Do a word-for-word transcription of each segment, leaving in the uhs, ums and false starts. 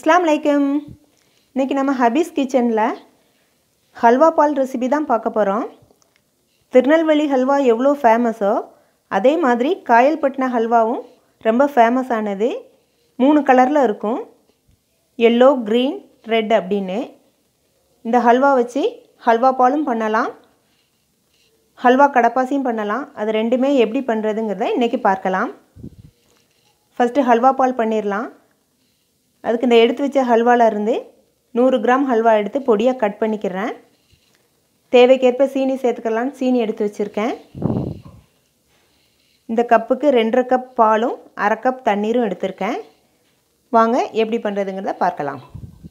अस्सलाम वालेकुम। इनकी நம்ம ஹபீஸ் கிச்சன்ல ஹல்வா பால் ரெசிபி தான் பார்க்க போறோம்। திருநெல்வேலி ஹல்வா எவ்வளவு ஃபேமஸோ அதே மாதிரி காயல்பட்டின ஹல்வாவும் ரொம்ப ஃபேமஸ் ஆனது। மூணு கலர்ல இருக்கும், yellow, green, red அப்படினு। இந்த ஹல்வா வச்சு ஹல்வா பாலும் பண்ணலாம், ஹல்வா கடப்பாசியும் பண்ணலாம்। அது ரெண்டுமே எப்படி பண்றதுங்கறதை இன்னைக்கு பார்க்கலாம்। ஃபர்ஸ்ட் ஹல்வா பால் பண்ணிரலாம்। அதுக்கு இந்த எடுத்து வச்ச ஹல்வால இருந்து நூறு கிராம் ஹல்வா எடுத்து பொடியா கட் பண்ணிக்கிறேன்। தேவைக்கேற்ப சீனி சேர்த்துக்கலாம், சீனி எடுத்து வச்சிருக்கேன்। இந்த கப்புக்கு ரெண்டரை கப் பாலும் அரை கப் தண்ணீரும் எடுத்துர்க்கேன்। வாங்க எப்படி பண்றதுங்கறத பார்க்கலாம்।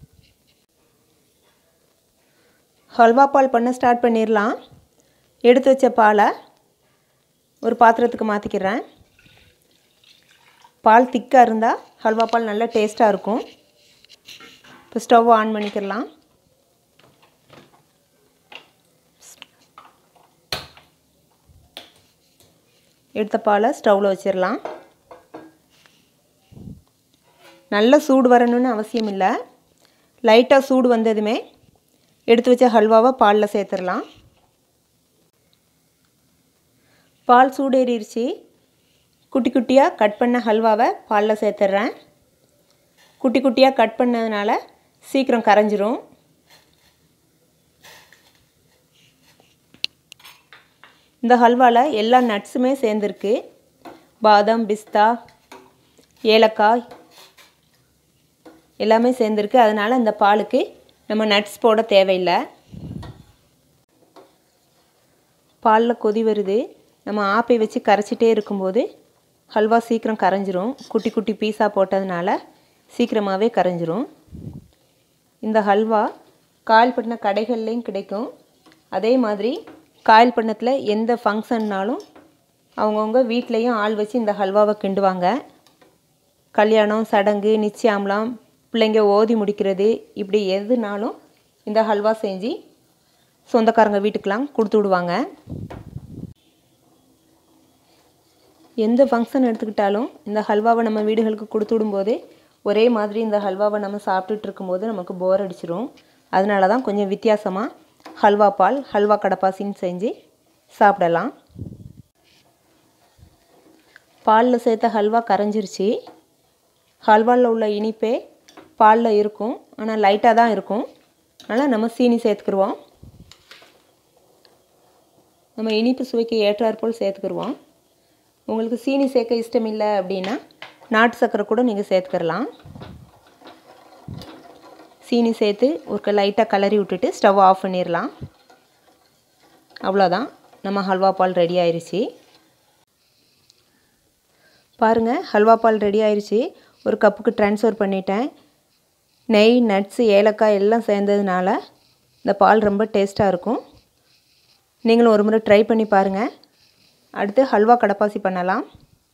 ஹல்வா பால் பண்ண ஸ்டார்ட் பண்ணிரலாம்। எடுத்து வச்ச பாலை ஒரு பாத்திரத்துக்கு மாத்திக்கிறேன்। பால் திக்கா இருந்தா ஹல்வா பால் நல்ல டேஸ்டா இருக்கும்। இப்போ ஸ்டவ் ஆன் பண்ணிக்கலாம்। எடுத்த பாலை ஸ்டவ்ல வச்சிரலாம்। நல்ல சூடு வரணும்னு அவசியம் இல்ல, லைட்டா சூடு வந்ததுமே எடுத்து வச்ச ஹல்வாவை பால்ல சேர்த்துறலாம்। பால் சூடேறிடுச்சு। குட்டி குட்டியா கட் பண்ண ஹல்வாவை பால்ல சேர்த்துறேன்। குட்டி குட்டியா கட் பண்ணதுனால சீக்கிரம் கரைஞ்சிரும்। இந்த ஹல்வால எல்லா நட்ஸுமே சேர்ந்திருக்கு, பாதாம், பிஸ்தா, ஏலக்காய் எல்லாமே சேர்ந்திருக்கு। அதனால இந்த பாலுக்கு நம்ம நட்ஸ் போட தேவையில்லை। பால்ல கொதி வருது, நம்ம ஆப்பை வச்சு கரைச்சிட்டே இருக்கும்போது ஹல்வா சீக்கிரம் கரைஞ்சிரும்। குட்டி குட்டி பீஸா போட்டதனால சீக்கிரமாவே கரைஞ்சிரும்। இந்த ஹல்வா காயல்பட்டின கடைகள்லயும் கிடைக்கும்। அதே மாதிரி காயல்பட்டினத்துல எந்த ஃபங்க்ஷன்னாலும் அவங்கவங்க வீட்லயும் ஆள் வச்சு இந்த ஹல்வாவை கிண்டுவாங்க। கல்யாணம், சடங்கு, நிச்சயம்லாம், பிள்ளைங்க ஓதி முடிக்கிறது, இப்படி எதுனாலும் இந்த ஹல்வா செஞ்சு சொந்தக்காரங்க வீட்டுக்கெல்லாம் கொடுத்து விடுவாங்க। எந்த ஃபங்க்ஷன் எடுத்துக்கிட்டாலும் இந்த ஹல்வாவை நம்ம வீடுகளுக்கு கொடுத்து விடும்போது ஒரே மாதிரி இந்த ஹல்வாவை நம்ம சாப்பிட்டுட்டு இருக்கும்போது நமக்கு போர் அடிச்சிரும்। அதனால தான் கொஞ்சம் வித்தியாசமா ஹல்வா பால், ஹல்வா கடப்பாசின்னு செஞ்சு சாப்பிடலாம்। பாலில் சேர்த்த ஹல்வா கரைஞ்சிருச்சு। ஹல்வாவில் உள்ள இனிப்பே பாலில் இருக்கும், ஆனால் லைட்டாக தான் இருக்கும்। அதனால் நம்ம சீனி சேர்த்துக்கிடுவோம்। நம்ம இனிப்பு சுவைக்கு ஏற்றாற்போல் சேர்த்துக்கிடுவோம்। உங்களுக்கு சீனி சேர்க்க இஷ்டம் இல்லை அப்படின்னா நாட்டு சர்க்கரை கூட நீங்கள் சேர்த்துக்கலாம்। சீனி சேர்த்து ஒரு லைட்டாக கலரி விட்டுட்டு ஸ்டவ் ஆஃப் பண்ணிடலாம்। அவ்வளோதான், நம்ம ஹல்வா பால் ரெடி ஆயிடுச்சு। பாருங்கள், ஹல்வா பால் ரெடி ஆயிடுச்சு। ஒரு கப்புக்கு ட்ரான்ஸ்ஃபர் பண்ணிட்டேன்। நெய், நட்ஸு, ஏலக்காய் எல்லாம் சேர்ந்ததுனால இந்த பால் ரொம்ப டேஸ்ட்டாக இருக்கும்। நீங்களும் ஒரு முறை ட்ரை பண்ணி பாருங்கள்। அடுத்து ஹல்வா கடப்பாசி பண்ணலாம்।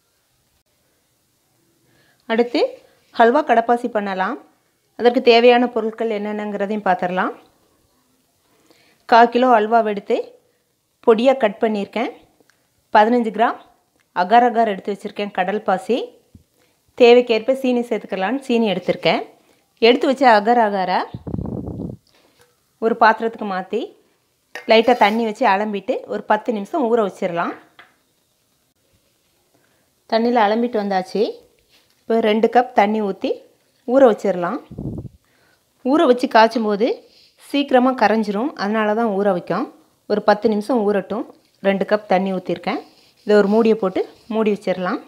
அடுத்து ஹல்வா கடப்பாசி பண்ணலாம்। அதற்கு தேவையான பொருட்கள் என்னென்னங்கிறதையும் பார்த்துடலாம்। கால் கிலோ ஹல்வாவை எடுத்து பொடியாக கட் பண்ணியிருக்கேன்। பதினஞ்சு கிராம் அகார் அகார் எடுத்து வச்சுருக்கேன், கடல் பாசி। தேவைக்கேற்ப சீனி சேர்த்துக்கலான்னு சீனி எடுத்திருக்கேன்। எடுத்து வச்ச அகார் அகாரை ஒரு பாத்திரத்துக்கு மாற்றி லைட்டாக தண்ணி வச்சு அலம்பிட்டு ஒரு பத்து நிமிஷம் ஊற வச்சிடலாம்। தண்ணியில் அலம்பிட்டு வந்தாச்சு। இப்போ ரெண்டு கப் தண்ணி ஊற்றி ஊற வச்சிடலாம்। ஊற வச்சு காய்ச்சும் போது சீக்கிரமாக கரைஞ்சிரும், அதனால தான் ஊற வைக்கும்। ஒரு பத்து நிமிஷம் ஊறட்டும்। ரெண்டு கப் தண்ணி ஊற்றிருக்கேன்। இதை ஒரு மூடியை போட்டு மூடி வச்சிடலாம்।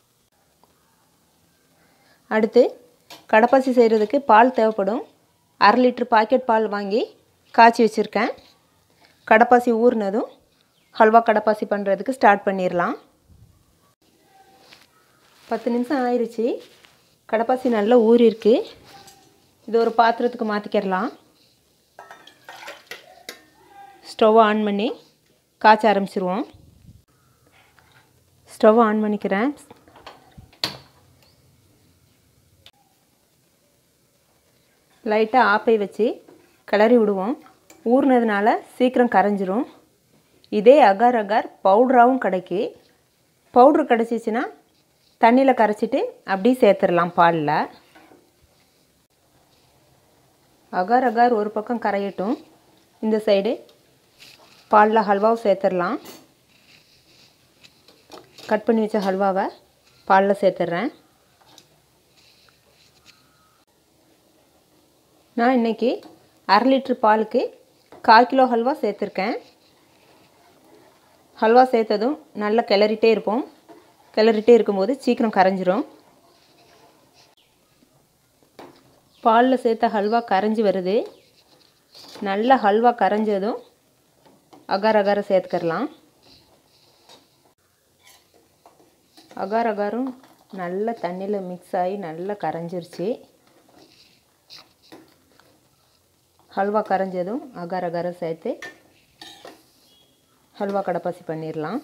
அடுத்து கடப்பாசி செய்கிறதுக்கு பால் தேவைப்படும்। அரை லிட்டர் பாக்கெட் பால் வாங்கி காய்ச்சி வச்சுருக்கேன்। கடப்பாசி ஊறினதும் ஹல்வா கடப்பாசி பண்ணுறதுக்கு ஸ்டார்ட் பண்ணிடலாம்। பத்து நிமிஷம் ஆயிடுச்சு, கடப்பாசி நல்லா ஊறிருக்கு। இது ஒரு பாத்திரத்துக்கு மாற்றிக்கிறலாம்। ஸ்டவ் ஆன் பண்ணி காய்ச்ச ஆரம்பிச்சிருவோம்। ஸ்டவ் ஆன் பண்ணிக்கிறேன்। லைட்டாக ஆப்பை வச்சு கிளறி விடுவோம்। ஊறினதுனால சீக்கிரம் கரைஞ்சிரும்। இதே அகார் அகார் பவுடராகவும் கிடைக்கு। பவுட்ரு கிடச்சிச்சின்னா தண்ணியில் கரைச்சிட்டு அப்படியே சேர்த்துடலாம் பாலில்। அகார் அகார் ஒரு பக்கம் கரையட்டும். இந்த சைடு பாலில் ஹல்வாவை சேர்த்துடலாம். கட் பண்ணி வச்ச ஹல்வாவை பாலில் சேர்த்துட்றேன். நான் இன்றைக்கி அரை லிட்ரு பாலுக்கு கால் கிலோ ஹல்வா சேர்த்துருக்கேன். ஹல்வா சேர்த்ததும் நல்லா கிளறிட்டே இருப்போம். கிளறிட்டே இருக்கும்போது சீக்கிரம் கரைஞ்சிரும். பாலில் சேர்த்த ஹல்வா கரைஞ்சி வருது. நல்லா ஹல்வா கரைஞ்சதும் அகார் அகாரை சேர்த்துக்கலாம். அகார் அகாரும் நல்ல தண்ணியில் மிக்ஸ் ஆகி நல்லா கரைஞ்சிருச்சு. ஹல்வா கரைஞ்சதும் அகார் அகாரை சேர்த்து ஹல்வா கடப்பாசி பண்ணிடலாம்.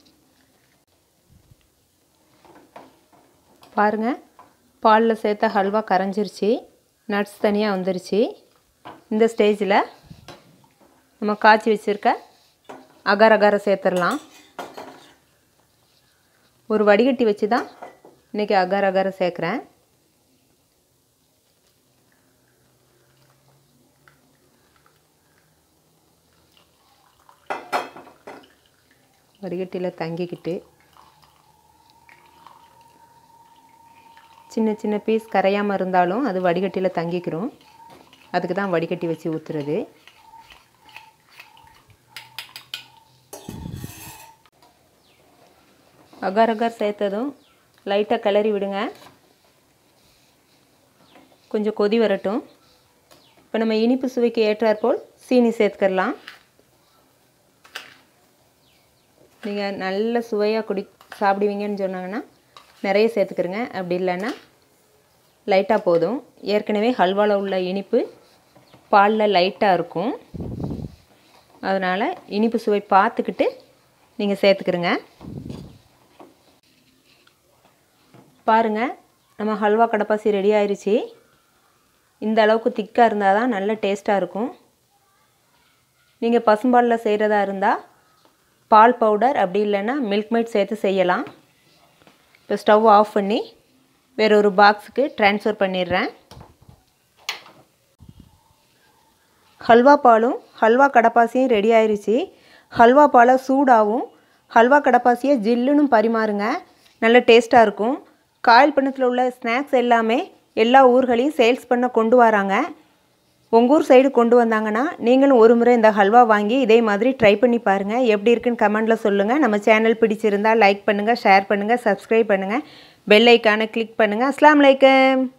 பாருங்கள், பாலில் சேர்த்த ஹல்வா கரைஞ்சிருச்சு. நட்ஸ் தனியாக வந்துருச்சு. இந்த ஸ்டேஜில் நம்ம காய்ச்சி வச்சுருக்க அகார் அகாரை சேர்த்துடலாம். ஒரு வடிகட்டி வச்சு தான் இன்றைக்கி அகார் அகாரை சேர்க்குறேன். வடிகட்டியில் தங்கிக்கிட்டு சின்ன சின்ன பீஸ் கரையாமல் இருந்தாலும் அது வடிகட்டியில் தங்கிக்கிறோம். அதுக்கு தான் வடிகட்டி வச்சு ஊற்றுறது. அகார் அகார் சேர்த்ததும் லைட்டாக கிளறி விடுங்க. கொஞ்சம் கொதி வரட்டும். இப்போ நம்ம இனிப்பு சுவைக்கு ஏற்றாற்போல் சீனி சேர்த்துக்கலாம். நீங்கள் நல்ல சுவையாக குடி சாப்பிடுவீங்கன்னு சொன்னாங்கன்னா நிறைய சேர்த்துக்கிறங்க. அப்படி இல்லைன்னா லைட்டாக போதும். ஏற்கனவே ஹல்வாவில் உள்ள இனிப்பு பாலில் லைட்டாக இருக்கும். அதனால் இனிப்பு சுவை பார்த்துக்கிட்டு நீங்கள் சேர்த்துக்கிறங்க. பாருங்கள், நம்ம ஹல்வா கடப்பாசி ரெடி ஆயிடுச்சு. இந்த அளவுக்கு திக்காக இருந்தால் தான் நல்ல டேஸ்ட்டாக இருக்கும். நீங்கள் பசும்பாலில் செய்கிறதா இருந்தால் பால் பவுடர் அப்படி இல்லைன்னா மில்க் மைட் சேர்த்து செய்யலாம். இப்போ ஸ்டவ் ஆஃப் பண்ணி வேற ஒரு பாக்ஸுக்கு ட்ரான்ஸ்ஃபர் பண்ணிடுறேன். ஹல்வா பாலும் ஹல்வா கடப்பாசியும் ரெடி ஆயிடுச்சு. ஹல்வா பாலை சூடாகவும் ஹல்வா கடப்பாசியை ஜில்லுன்னு பரிமாறுங்க. நல்ல டேஸ்ட்டாக இருக்கும். காயல் பண்ணத்தில் உள்ள ஸ்நாக்ஸ் எல்லாமே எல்லா ஊர்களையும் சேல்ஸ் பண்ண கொண்டு வராங்க. உங்கள் ஊர் சைடு கொண்டு வந்தாங்கன்னா நீங்களும் ஒரு முறை இந்த ஹல்வா வாங்கி இதே மாதிரி ட்ரை பண்ணி பாருங்கள். எப்படி இருக்குன்னு கமெண்டில் சொல்லுங்கள். நம்ம சேனல் பிடிச்சிருந்தால் லைக் பண்ணுங்கள், ஷேர் பண்ணுங்கள், சப்ஸ்கிரைப் பண்ணுங்கள், பெல் ஐக்கானை கிளிக் பண்ணுங்கள். அஸ்ஸலாமு அலைக்கும்.